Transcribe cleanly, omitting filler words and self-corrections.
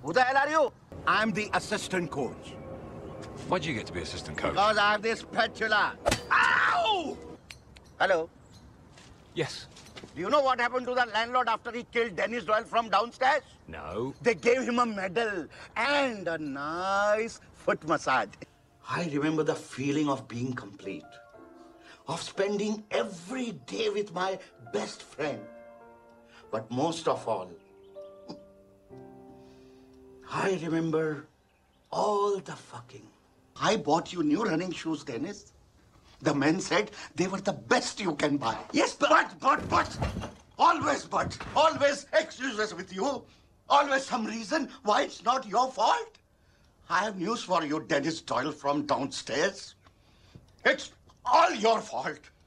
Who the hell are you? I'm the assistant coach. Why'd you get to be assistant coach? Because I have this spatula. Ow! Hello? Yes. Do you know what happened to the landlord after he killed Dennis Doyle from downstairs? No. They gave him a medal and a nice foot massage. I remember the feeling of being complete, of spending every day with my best friend. But most of all, I remember all the fucking. I bought you new running shoes, Dennis. The men said they were the best you can buy. Yes, but... Always excuses with you. Always some reason why it's not your fault. I have news for you, Dennis Doyle from downstairs. It's all your fault.